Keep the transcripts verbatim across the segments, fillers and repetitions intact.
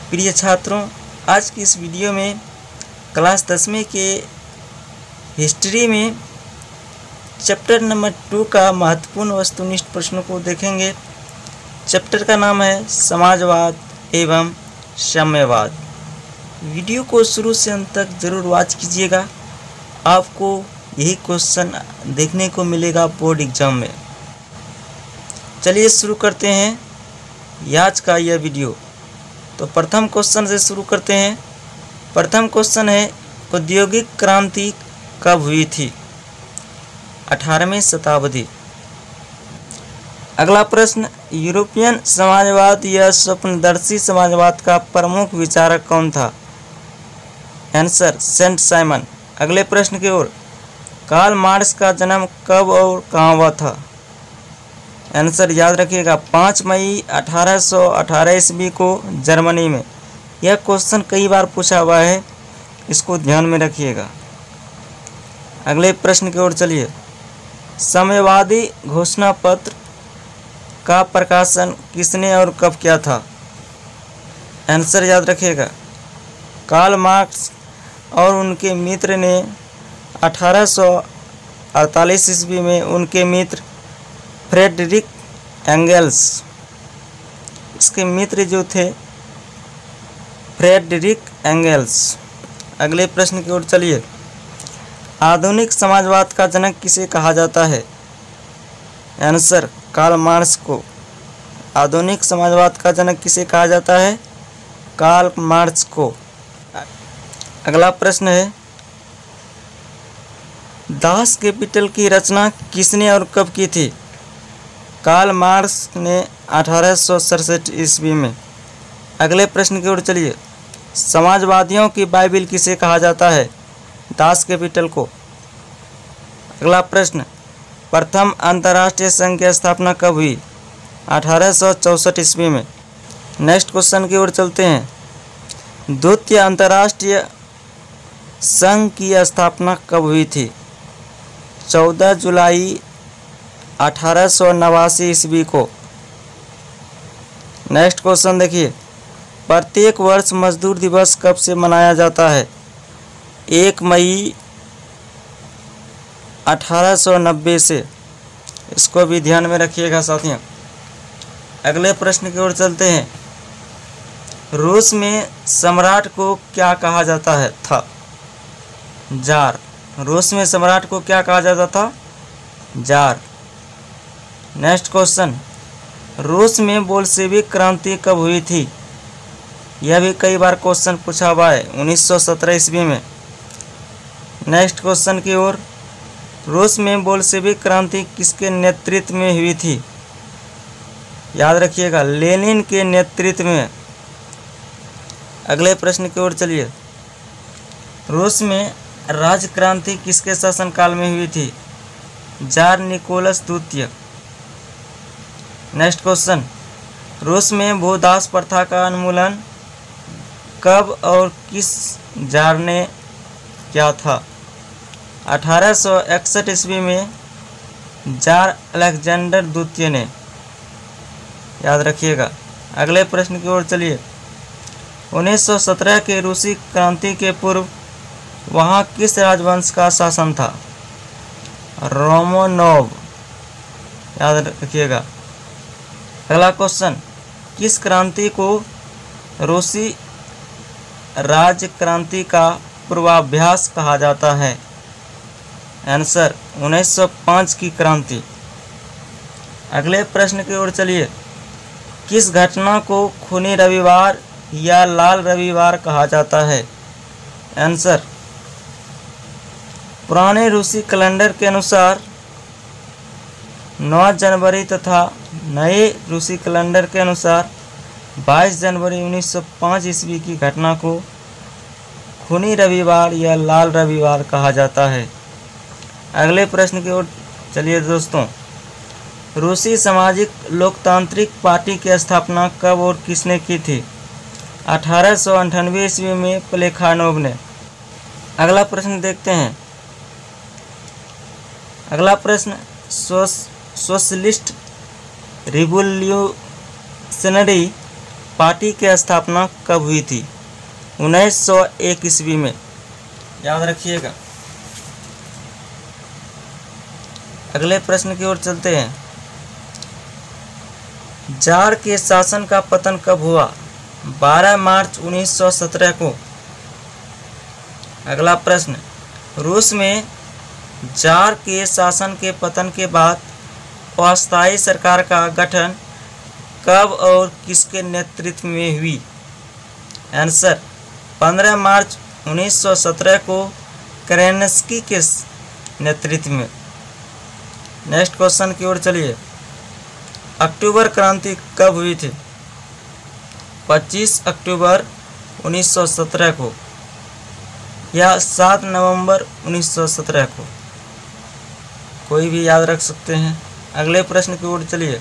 प्रिय छात्रों, आज की इस वीडियो में क्लास दसवीं के हिस्ट्री में चैप्टर नंबर टू का महत्वपूर्ण वस्तुनिष्ठ प्रश्नों को देखेंगे। चैप्टर का नाम है समाजवाद एवं साम्यवाद। वीडियो को शुरू से अंत तक जरूर वॉच कीजिएगा, आपको यही क्वेश्चन देखने को मिलेगा बोर्ड एग्जाम में। चलिए शुरू करते हैं आज का यह वीडियो। तो प्रथम क्वेश्चन से शुरू करते हैं। प्रथम क्वेश्चन है, औद्योगिक क्रांति कब हुई थी? अठारहवीं शताब्दी। अगला प्रश्न, यूरोपियन समाजवाद या स्वप्नदर्शी समाजवाद का प्रमुख विचारक कौन था? Answer, Saint Simon. अगले प्रश्न की ओर, कार्ल मार्क्स का जन्म कब और कहाँ हुआ था? आंसर याद रखिएगा, पाँच मई अठारह सौ अठारह ईस्वी को जर्मनी में। यह क्वेश्चन कई बार पूछा हुआ है, इसको ध्यान में रखिएगा। अगले प्रश्न की ओर चलिए। साम्यवादी घोषणा पत्र का प्रकाशन किसने और कब किया था? आंसर याद रखिएगा, कार्ल मार्क्स और उनके मित्र ने अठारह सौ अड़तालीस ईस्वी में उनके मित्र फ्रेडरिक एंगल्स, इसके मित्र जो थे फ्रेडरिक एंगल्स। अगले प्रश्न की ओर चलिए। आधुनिक समाजवाद का जनक किसे कहा जाता है? आंसर, कार्ल मार्क्स को। आधुनिक समाजवाद का जनक किसे कहा जाता है? कार्ल मार्क्स को। अगला प्रश्न है, दास कैपिटल की रचना किसने और कब की थी? कार्ल मार्क्स ने अठारह सौ सड़सठ ईस्वी में। अगले प्रश्न की ओर चलिए। समाजवादियों की बाइबिल किसे कहा जाता है? दास कैपिटल को। अगला प्रश्न, प्रथम अंतर्राष्ट्रीय संघ की स्थापना कब हुई? अठारह सौ चौंसठ ईस्वी में। नेक्स्ट क्वेश्चन की ओर चलते हैं। द्वितीय अंतर्राष्ट्रीय संघ की स्थापना कब हुई थी? चौदह जुलाई अठारह सौ नवासी ईस्वी को। नेक्स्ट क्वेश्चन देखिए। प्रत्येक वर्ष मजदूर दिवस कब से मनाया जाता है? एक मई अठारह सौ नब्बे से। इसको भी ध्यान में रखिएगा साथियों। अगले प्रश्न की ओर चलते हैं। रूस में सम्राट को क्या कहा जाता है था? जार। रूस में सम्राट को क्या कहा जाता था? जार। नेक्स्ट क्वेश्चन, रूस में बोल्शेविक क्रांति कब हुई थी? यह भी कई बार क्वेश्चन पूछा हुआ है, उन्नीस सौ सत्रह ईस्वी में। नेक्स्ट क्वेश्चन की ओर, रूस में बोल्शेविक क्रांति किसके नेतृत्व में हुई थी? याद रखिएगा, लेनिन के नेतृत्व में। अगले प्रश्न की ओर चलिए। रूस में राजक्रांति किसके शासनकाल में हुई थी? जार निकोलस द्वितीय। नेक्स्ट क्वेश्चन, रूस में भूदास प्रथा का उन्मूलन कब और किस जार ने किया था? अठारह सौ इकसठ ईस्वी में जार अलेक्जेंडर द्वितीय ने। याद रखिएगा। अगले प्रश्न की ओर चलिए। उन्नीस सौ सत्रह के रूसी क्रांति के पूर्व वहाँ किस राजवंश का शासन था? रोमानोव। याद रखिएगा। अगला क्वेश्चन, किस क्रांति को रूसी राज्य क्रांति का पूर्वाभ्यास कहा जाता है? आंसर, उन्नीस सौ पाँच की क्रांति। अगले प्रश्न की ओर चलिए। किस घटना को खूनी रविवार या लाल रविवार कहा जाता है? आंसर, पुराने रूसी कैलेंडर के अनुसार नौ जनवरी तथा नए रूसी कैलेंडर के अनुसार बाईस जनवरी उन्नीस सौ पाँच ईस्वी की घटना को खूनी रविवार या लाल रविवार कहा जाता है। अगले प्रश्न की ओर चलिए दोस्तों। रूसी सामाजिक लोकतांत्रिक पार्टी की स्थापना कब और किसने की थी? अठारह सौ अंठानवे ईस्वी में प्लेखानोव ने। अगला प्रश्न देखते हैं। अगला प्रश्न, सोशलिस्ट रिवोल्यूशनरी पार्टी की स्थापना कब हुई थी? उन्नीस सौ एक ईस्वी में, याद रखिएगा। अगले प्रश्न की ओर चलते हैं। जार के शासन का पतन कब हुआ? बारह मार्च उन्नीस सौ सत्रह को। अगला प्रश्न, रूस में जार के शासन के पतन के बाद अस्थायी सरकार का गठन कब और किसके नेतृत्व में हुई? आंसर, पंद्रह मार्च उन्नीस सौ सत्रह को केरेंस्की के नेतृत्व में। नेक्स्ट क्वेश्चन की ओर चलिए। अक्टूबर क्रांति कब हुई थी? पच्चीस अक्टूबर उन्नीस सौ सत्रह को या सात नवंबर उन्नीस सौ सत्रह को, कोई भी याद रख सकते हैं। अगले प्रश्न की ओर चलिए।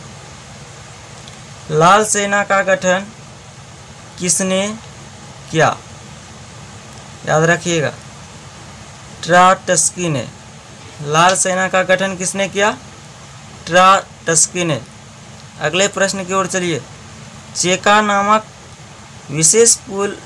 लाल सेना का गठन किसने किया? याद रखिएगा, ट्राटस्की ने। लाल सेना का गठन किसने किया? ट्राटस्की ने। अगले प्रश्न की ओर चलिए। चेका नामक विशेष पुल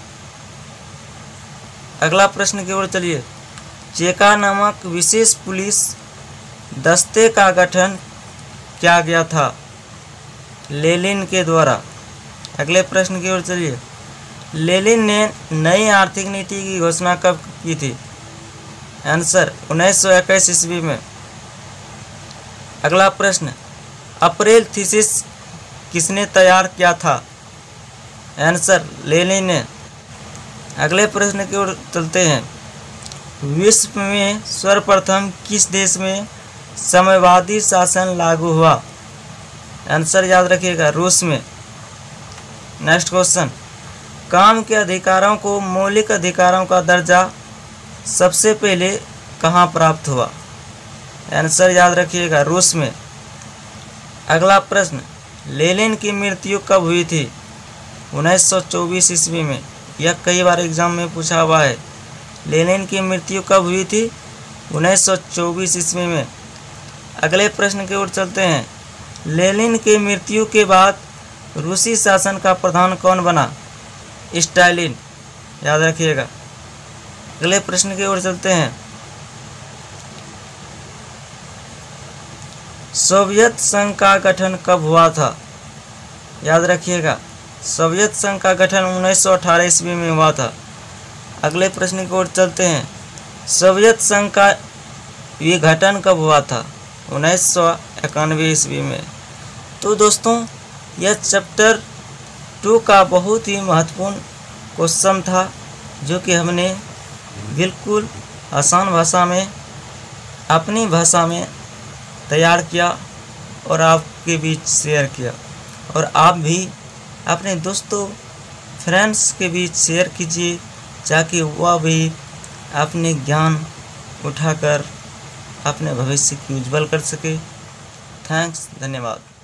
अगला प्रश्न की ओर चलिए। चेका नामक विशेष पुलिस दस्ते का गठन किया गया था? लेनिन के द्वारा। अगले प्रश्न की ओर चलिए। लेनिन ने नई आर्थिक नीति की घोषणा कब की थी? आंसर, उन्नीस सौ इक्कीस ईस्वी में। अगला प्रश्न, अप्रैल थीसिस किसने तैयार किया था? आंसर, लेनिन ने। अगले प्रश्न की ओर चलते हैं। विश्व में सर्वप्रथम किस देश में साम्यवादी शासन लागू हुआ? आंसर याद रखिएगा, रूस में। नेक्स्ट क्वेश्चन, काम के अधिकारों को मौलिक अधिकारों का दर्जा सबसे पहले कहाँ प्राप्त हुआ? आंसर याद रखिएगा, रूस में। अगला प्रश्न, लेनिन की मृत्यु कब हुई थी? उन्नीस सौ चौबीस ईस्वी में। यह कई बार एग्जाम में पूछा हुआ है। लेनिन की मृत्यु कब हुई थी? उन्नीस सौ चौबीस ईस्वी में। अगले प्रश्न की ओर चलते हैं। लेनिन की मृत्यु के बाद रूसी शासन का प्रधान कौन बना? स्टालिन, याद रखिएगा। अगले प्रश्न की ओर चलते हैं। सोवियत संघ का गठन कब हुआ था? याद रखिएगा, सोवियत संघ का गठन उन्नीस सौ अठारह ईस्वी में हुआ था। अगले प्रश्न की ओर चलते हैं। सोवियत संघ का विघटन कब हुआ था? उन्नीस सौ इक्यानवे ईस्वी में। तो दोस्तों, यह चैप्टर टू का बहुत ही महत्वपूर्ण क्वेश्चन था, जो कि हमने बिल्कुल आसान भाषा में, अपनी भाषा में तैयार किया और आपके बीच शेयर किया। और आप भी अपने दोस्तों, फ्रेंड्स के बीच शेयर कीजिए, ताकि वह भी अपने ज्ञान उठाकर अपने भविष्य की उज्जवल कर सके। थैंक्स, धन्यवाद।